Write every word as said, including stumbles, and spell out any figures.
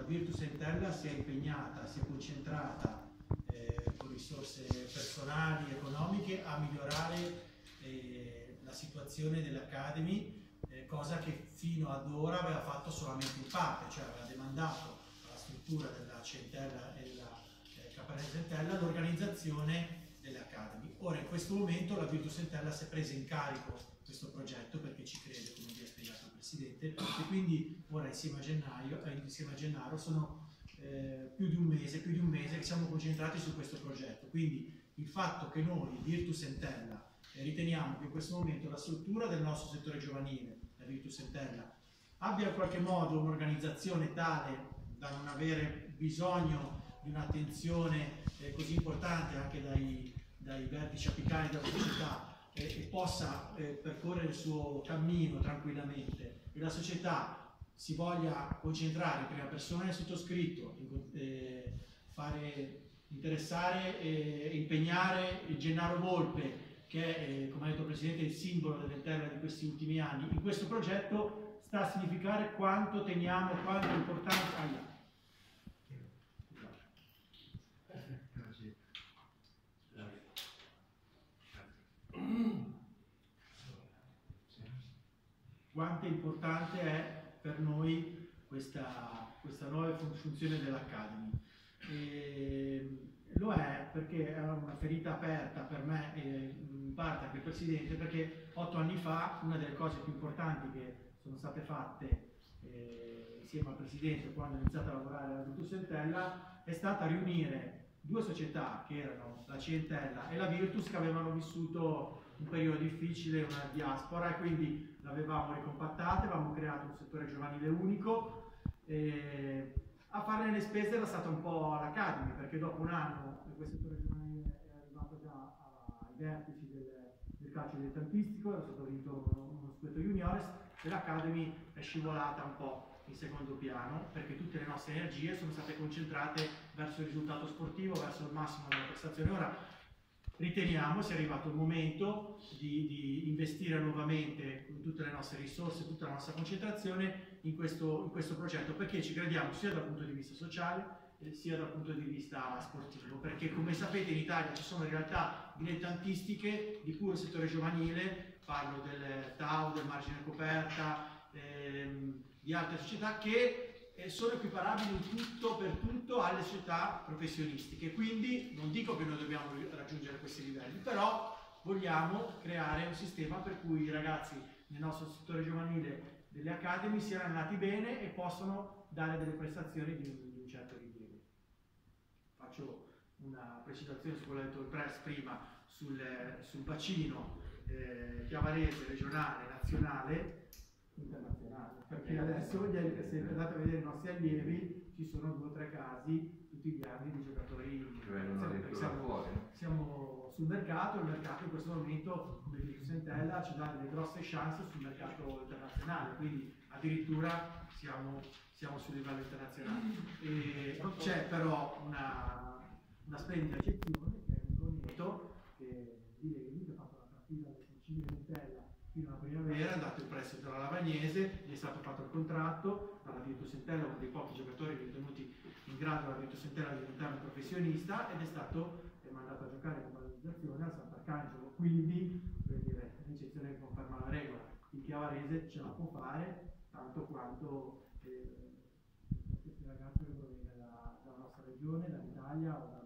Virtus Entella si è impegnata, si è concentrata eh, con risorse personali, economiche, a migliorare eh, la situazione dell'Academy, eh, cosa che fino ad ora aveva fatto solamente in parte, cioè aveva demandato alla struttura della Centella e della eh, Caparese Entella l'organizzazione delle Academy. Ora in questo momento la Virtus Entella si è presa in carico questo progetto perché ci crede, come vi ha spiegato il Presidente, e quindi ora insieme a Gennaio, eh, insieme a Gennaro sono eh, più di un mese, più di un mese che siamo concentrati su questo progetto. Quindi il fatto che noi, Virtus Entella, eh, riteniamo che in questo momento la struttura del nostro settore giovanile, la Virtus Entella, abbia in qualche modo un'organizzazione tale da non avere bisogno di un'attenzione eh, così importante anche dai, dai vertici apicali della società, e possa eh, percorrere il suo cammino tranquillamente e la società si voglia concentrare in prima persona nel sottoscritto, in, eh, fare interessare e eh, impegnare il Gennaro Volpe, che è, eh, come ha detto il Presidente, il simbolo dell'Entella di questi ultimi anni, in questo progetto, sta a significare quanto teniamo, quanto è importante. Ah, yeah. Quanto importante è per noi questa, questa nuova funzione dell'Academy. Lo è perché è una ferita aperta per me e in parte anche il Presidente, perché otto anni fa una delle cose più importanti che sono state fatte eh, insieme al Presidente quando ho iniziato a lavorare alla Virtus Entella è stata riunire due società che erano la Centella e la Virtus, che avevano vissuto un periodo difficile, una diaspora, e quindi l'avevamo ricompattata, avevamo creato un settore giovanile unico. E a farne le spese era stata un po' l'Academy, perché dopo un anno questo settore giovanile è arrivato già ai vertici del, del calcio dilettantistico, era stato vinto uno, uno scudetto juniores, e l'Academy è scivolata un po' in secondo piano, perché tutte le nostre energie sono state concentrate verso il risultato sportivo, verso il massimo della prestazione. Ora riteniamo sia arrivato il momento di, di investire nuovamente con tutte le nostre risorse, tutta la nostra concentrazione in questo, in questo progetto, perché ci crediamo sia dal punto di vista sociale eh, sia dal punto di vista sportivo, perché come sapete in Italia ci sono realtà dilettantistiche di puro settore giovanile, parlo del T A U, del margine coperta, ehm, di altre società che eh, sono equiparabili in tutto per tutto alle società professionistiche. Quindi non dico che noi dobbiamo raggiungere questi livelli, però vogliamo creare un sistema per cui i ragazzi nel nostro settore giovanile delle Academy siano andati bene e possono dare delle prestazioni di un, di un certo rilievo. Faccio una precisazione su quello che ha detto il Press prima sul, sul bacino eh, chiavarese, regionale, nazionale, internazionale, perché adesso se andate a vedere i nostri allievi ci sono due o tre casi tutti gli anni di giocatori che vengono siamo, fuori. Siamo sul mercato, il mercato in questo momento come Virtus Entella ci dà delle grosse chance sul mercato internazionale, quindi addirittura siamo, siamo sul livello internazionale. C'è però una, una splendida eccezione che è il Roneto, che di Levi, che ha fatto la partita del Civile Entella fino alla primavera, è andato in prestito dalla Lavagnese, gli è stato fatto il contratto dalla Virtus Entella, uno dei pochi giocatori ritenuti in grado dalla Virtus Entella di diventare un professionista, ed è stato è mandato a giocare con valorizzazione al Sant'Arcangelo, quindi per dire, l'eccezione che conferma la regola. Il chiavarese ce la può fare tanto quanto eh, questi ragazzi che provengono da, dalla nostra regione, dall'Italia o da